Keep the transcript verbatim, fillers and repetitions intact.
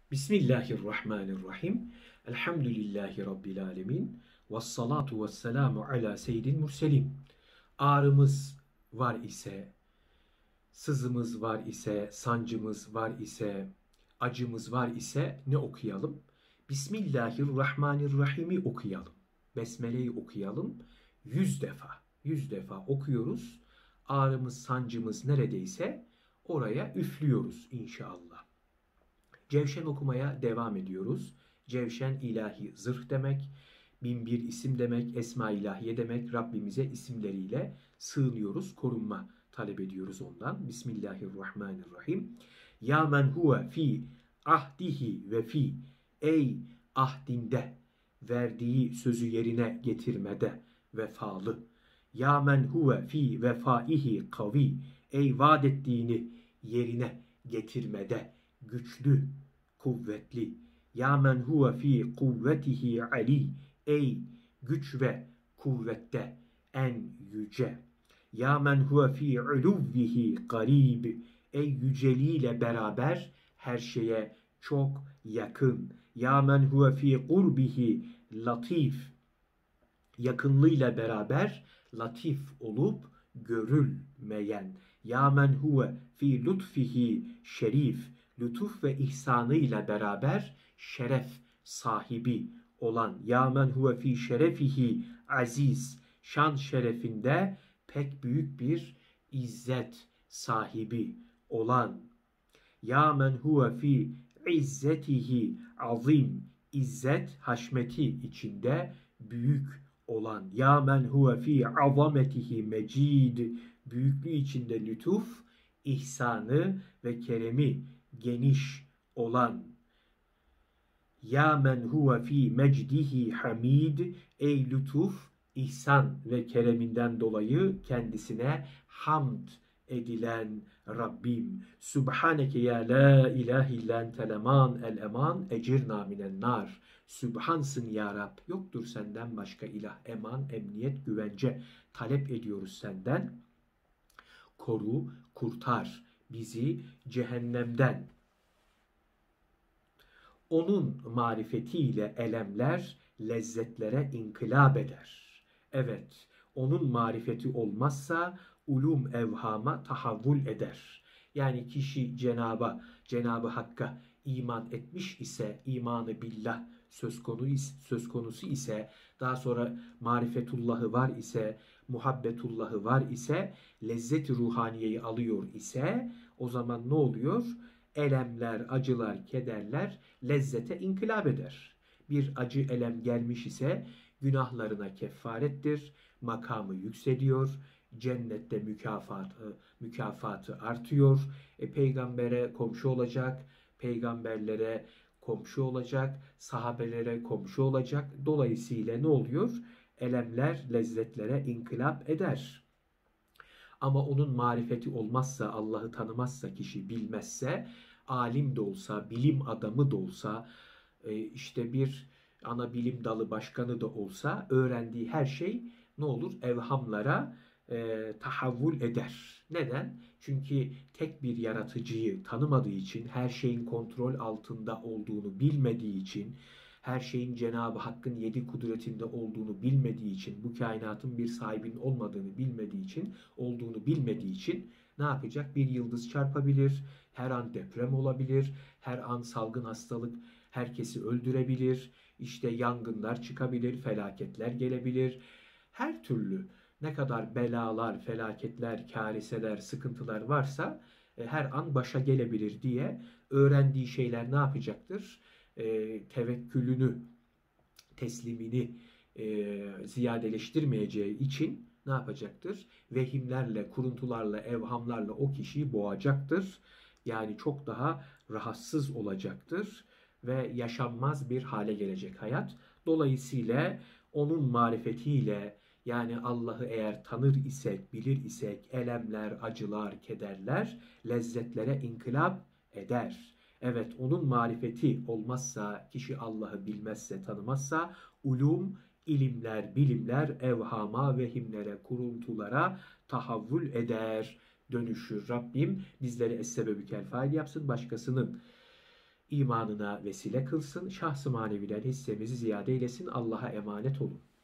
Bismillahirrahmanirrahim. Elhamdülillahi Rabbil alemin. Vessalatu vesselamu ala seyyidil murselin. Ağrımız var ise, sızımız var ise, sancımız var ise, acımız var ise ne okuyalım? Bismillahirrahmanirrahim'i okuyalım. Besmele'yi okuyalım. Yüz defa, yüz defa okuyoruz. Ağrımız, sancımız neredeyse oraya üflüyoruz inşallah. Cevşen okumaya devam ediyoruz. Cevşen ilahi zırh demek, bin bir isim demek, esma ilahiye demek. Rabbimize isimleriyle sığınıyoruz, korunma talep ediyoruz ondan. Bismillahirrahmanirrahim. Ya men huve fi ahdihi ve fi, ey ahdinde, verdiği sözü yerine getirmede vefalı. Ya men huve fi vefaihi kavi, ey vaad ettiğini yerine getirmede güçlü, kuvvetli. Ya men huve fi kuvvetihi ali, ey güç ve kuvvette en yüce. Ya men huve fi uluvvihi garib, ey yüceliğiyle beraber her şeye çok yakın. Ya men huve fi kurbihi latif, yakınlığıyla beraber latif olup görülmeyen. Ya men huve fi lutfihi şerif, lütuf ve ihsanıyla beraber şeref sahibi olan. Ya men huve fi şerefihi aziz, şan şerefinde pek büyük bir izzet sahibi olan. Ya men huve fi izzetihi azim, izzet haşmeti içinde büyük olan. Ya men huve fi azametihi mecid, büyüklüğü içinde lütuf, ihsanı ve keremi geniş olan. Ya men huve fi mecdihi hamid, ey lütuf, ihsan ve kereminden dolayı kendisine hamd edilen Rabbim. Subhaneke ya la ilahe illa entel eman el eman ecirna minen nar. Sübhansın ya Rab. Yoktur senden başka ilah, eman, emniyet, güvence talep ediyoruz senden. Koru, kurtar bizi cehennemden. Onun marifetiyle elemler lezzetlere inkılap eder. Evet, onun marifeti olmazsa ulum evhama tahavvül eder. Yani kişi Cenab'a, Cenab-ı Hakk'a iman etmiş ise, imanı billah söz konusu, söz konusu ise, daha sonra marifetullahı var ise, muhabbetullahı var ise, lezzet-i ruhaniyeyi alıyor ise, o zaman ne oluyor? Elemler, acılar, kederler lezzete inkılap eder. Bir acı elem gelmiş ise günahlarına kefarettir, makamı yükseliyor, cennette mükafatı, mükafatı artıyor, e, peygambere komşu olacak, peygamberlere komşu olacak, sahabelere komşu olacak. Dolayısıyla ne oluyor? Elemler lezzetlere inkılap eder. Ama onun marifeti olmazsa, Allah'ı tanımazsa, kişi bilmezse, alim de olsa, bilim adamı da olsa, işte bir ana bilim dalı başkanı da olsa, öğrendiği her şey ne olur? Evhamlara e, tahavvül eder. Neden? Çünkü tek bir yaratıcıyı tanımadığı için, her şeyin kontrol altında olduğunu bilmediği için, her şeyin Cenab-ı Hakk'ın yedi kudretinde olduğunu bilmediği için, bu kainatın bir sahibinin olmadığını bilmediği için, olduğunu bilmediği için ne yapacak? Bir yıldız çarpabilir, her an deprem olabilir, her an salgın hastalık herkesi öldürebilir, işte yangınlar çıkabilir, felaketler gelebilir. Her türlü ne kadar belalar, felaketler, kariseler, sıkıntılar varsa e, her an başa gelebilir diye öğrendiği şeyler ne yapacaktır? E, tevekkülünü, teslimini e, ziyadeleştirmeyeceği için ne yapacaktır? Vehimlerle, kuruntularla, evhamlarla o kişiyi boğacaktır. Yani çok daha rahatsız olacaktır ve yaşanmaz bir hale gelecek hayat. Dolayısıyla onun marifetiyle, yani Allah'ı eğer tanır isek, bilir isek, elemler, acılar, kederler lezzetlere inkılap eder. Evet, onun marifeti olmazsa, kişi Allah'ı bilmezse, tanımazsa, ulum, ilimler, bilimler, evhama, vehimlere, kuruntulara tahavvül eder, dönüşür. Rabbim bizleri es-sebebü kel fail yapsın, başkasının imanına vesile kılsın. Şahs-ı maneviden hissemizi ziyade eylesin. Allah'a emanet olun.